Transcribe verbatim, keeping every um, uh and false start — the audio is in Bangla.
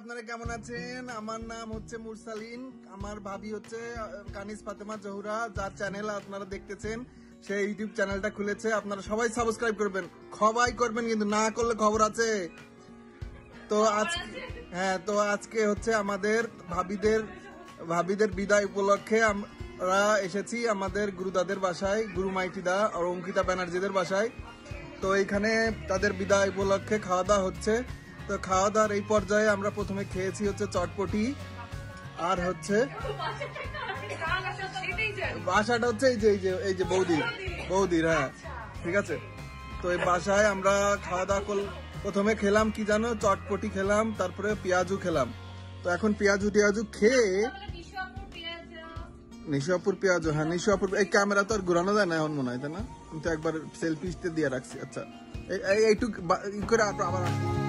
আপনারা কেমন আছেন? আমার নাম হচ্ছে মুরসালিন, আমার ভাবি হচ্ছে কানিজ ফাতেমা জহুরা, যার চ্যানেল আপনারা দেখতেছেন সেই ইউটিউব চ্যানেলটা খুলেছে। আপনারা সবাই সাবস্ক্রাইব করবেন, সবাই করবেন, কিন্তু না করলে খবর আছে। তো আজ হ্যাঁ তো আজকে হচ্ছে আমাদের ভাবিদের ভাবিদের বিদায় উপলক্ষে আমরা এসেছি আমাদের গুরুদাদের বাসায়, গুরু মাইটিদা আর অঙ্কিতা ব্যানার্জিদের বাসায়। তো এইখানে তাদের বিদায় উপলক্ষে খাওয়া দাওয়া হচ্ছে। তো খাওয়া দাওয়ার এই পর্যায়ে আমরা প্রথমে খেয়েছি হচ্ছে চটপটি, আর হচ্ছে বাসাটা হচ্ছে এই যে এই যে এই যে বৌদি বৌদির হ্যাঁ ঠিক আছে। তো এই বাসায় আমরা খাওয়া দাওয়া করলাম, প্রথমে খেলাম কি জানো, চটপটি খেলাম, তারপরে পেঁয়াজু খেলাম। তো এখন পেঁয়াজু টিয়াজু খেয়ে নিশাপুর পেঁয়াজু, হ্যাঁ নিশাপুর, এই ক্যামেরা তো আর ঘুরানো যায় না এখন মনে হয়, তাই না? কিন্তু একবার সেলফি দিয়ে রাখছি। আচ্ছা এইটুক করে আবার